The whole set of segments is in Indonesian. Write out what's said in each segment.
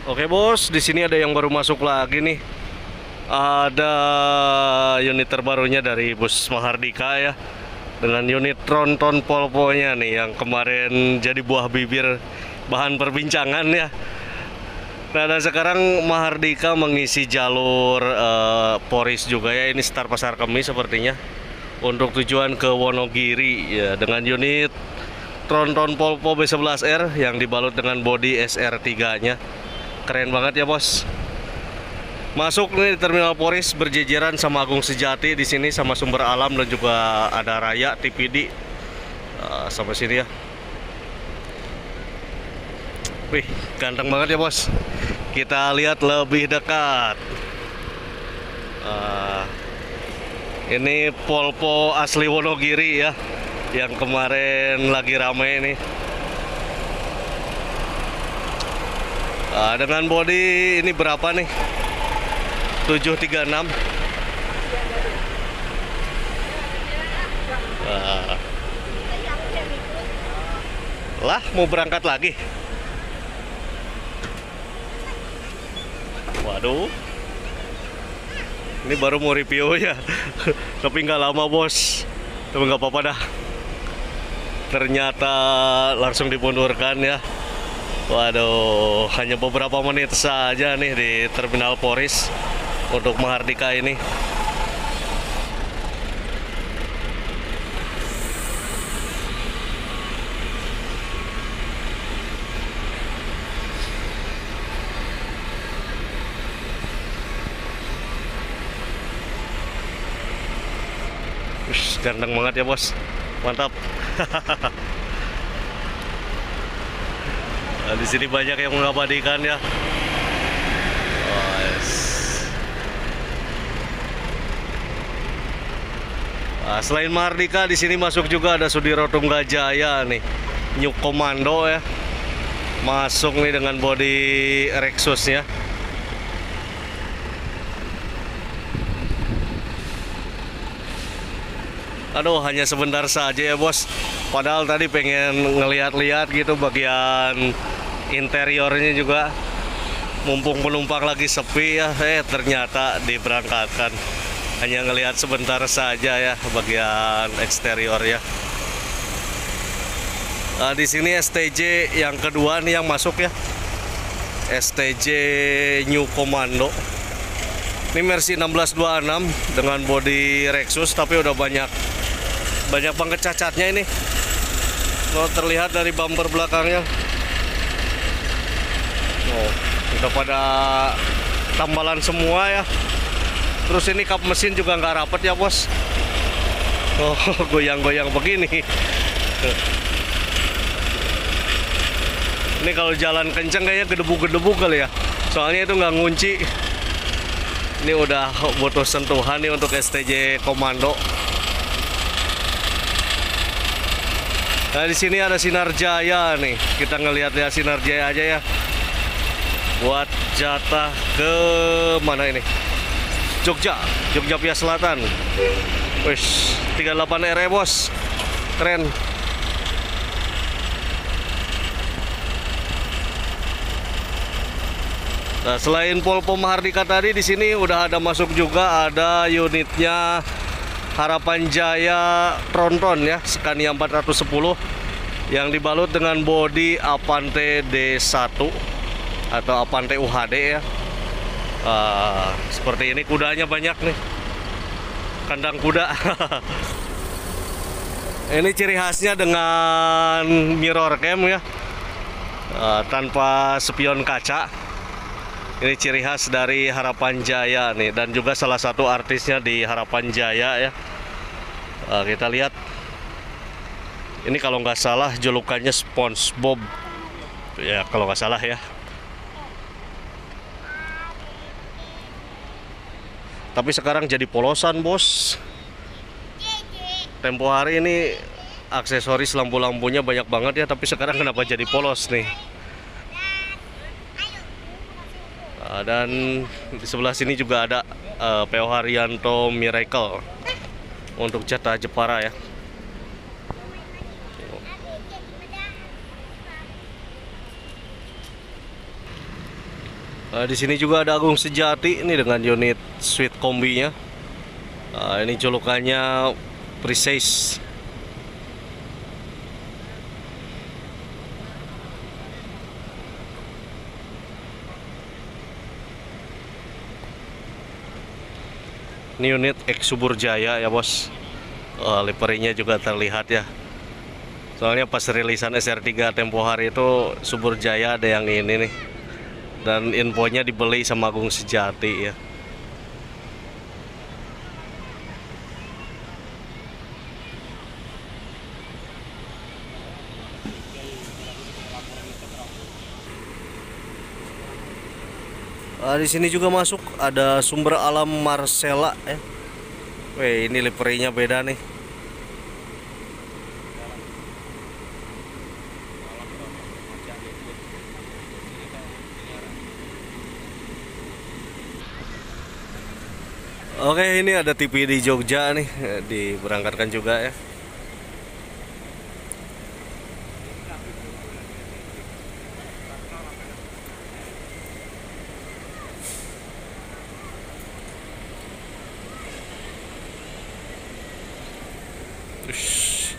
Oke bos, di sini ada yang baru masuk lagi nih. Ada unit terbarunya dari bus Mahardika ya, dengan unit tronton polponya nih yang kemarin jadi buah bibir bahan perbincangan ya. Nah, dan sekarang Mahardika mengisi jalur Poris juga ya. Ini start Pasar Kemis sepertinya untuk tujuan ke Wonogiri ya, dengan unit tronton polpo B11R yang dibalut dengan bodi SR3-nya. Keren banget ya bos. Masuk nih di Terminal Poris berjejeran sama Agung Sejati di sini, sama Sumber Alam, dan juga ada Raya TPD sampai sini ya. Wih, ganteng banget ya bos. Kita lihat lebih dekat. Ini polpo asli Wonogiri ya, yang kemarin lagi rame ini. Dengan bodi ini berapa nih? 736. Lah, mau berangkat lagi? Waduh, ini baru mau review ya. Tapi nggak lama bos. Tapi nggak apa-apa dah. Ternyata langsung dimundurkan ya. Waduh, hanya beberapa menit saja nih di Terminal Poris untuk Mahardika ini. Ush, ganteng banget ya bos, mantap. Nah, di sini banyak yang mengabadikan ya. Oh, yes. Nah, selain Mahardika di sini masuk juga ada Sudiro Tunggajaya nih, New Commando ya. Masuk nih dengan bodi Rexusnya. Aduh, hanya sebentar saja ya bos. Padahal tadi pengen ngeliat-liat gitu bagian interiornya juga. Mumpung penumpang lagi sepi ya, ternyata diberangkatkan. Hanya ngelihat sebentar saja ya bagian eksterior ya. Di sini STJ yang kedua nih yang masuk ya. STJ New Commando. Ini Mercy 1626 dengan bodi Rexus, tapi udah banyak banget cacatnya ini. Oh, terlihat dari bumper belakangnya. Oh, udah pada tambalan semua ya. Terus ini kap mesin juga nggak rapet ya bos. Oh, goyang-goyang begini. Ini kalau jalan kenceng kayaknya gedebu-gedebu kali ya. Soalnya itu nggak ngunci. Ini udah butuh sentuhan nih untuk STJ Komando. Nah, di sini ada Sinar Jaya nih. Kita ngelihat ya Sinar Jaya aja ya. Buat jatah ke mana ini? Jogja Pia Selatan. Wis, 38 RE bos. Keren. Nah, selain polpo Mahardika tadi di sini udah ada masuk juga ada unitnya Harapan Jaya Tronton ya, Scania 410 yang dibalut dengan bodi Avante D1 atau Avante UHD ya. Seperti ini, kudanya banyak nih, kandang kuda. Ini ciri khasnya dengan mirror cam ya, tanpa spion kaca. Ini ciri khas dari Harapan Jaya nih, dan juga salah satu artisnya di Harapan Jaya ya. Kita lihat, ini kalau nggak salah julukannya SpongeBob ya, kalau nggak salah ya. Tapi sekarang jadi polosan bos. Tempo hari ini aksesoris lampu-lampunya banyak banget ya, tapi sekarang kenapa jadi polos nih? Dan di sebelah sini juga ada PO Haryanto Miracle untuk jatah Jepara ya. Di sini juga ada Agung Sejati ini dengan unit suite kombinya. Ini julukannya Precise. Ini unit X Subur Jaya ya bos. Liverynya juga terlihat ya. Soalnya pas rilisan SR3 tempo hari itu Subur Jaya ada yang ini nih. Dan infonya dibeli sama Agung Sejati ya. Di sini juga masuk ada Sumber Alam Marcella ya. Weh, ini liverynya beda nih. Oke, ini ada TV di Jogja nih, diberangkatkan juga ya. Ush.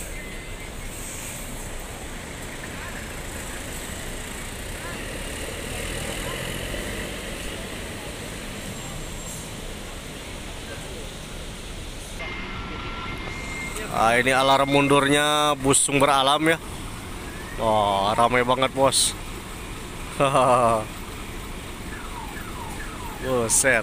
Ini alarm mundurnya bus Sumber Alam ya. Wah, ramai banget bos. Buset.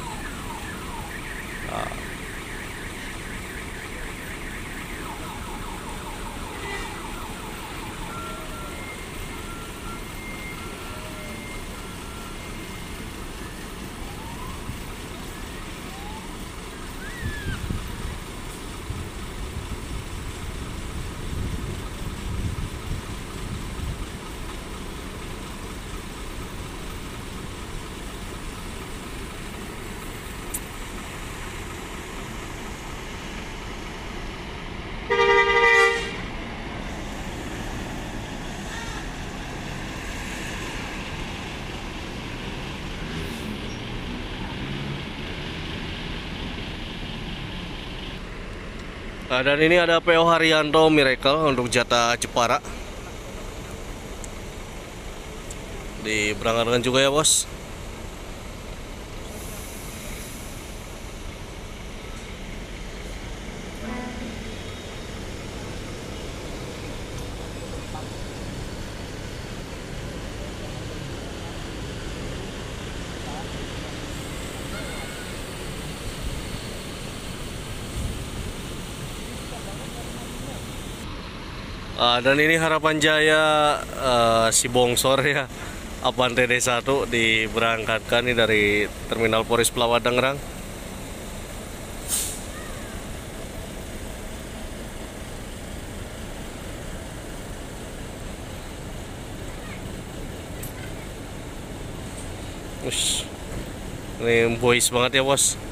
Dan ini ada PO Haryanto Miracle untuk jatah Jepara. Diberangkatkan juga ya bos. Dan ini Harapan Jaya si Bongsor ya, Avante D1 diberangkatkan nih dari Terminal Poris Pelawat Tangerang. Ush, ini boys banget ya bos.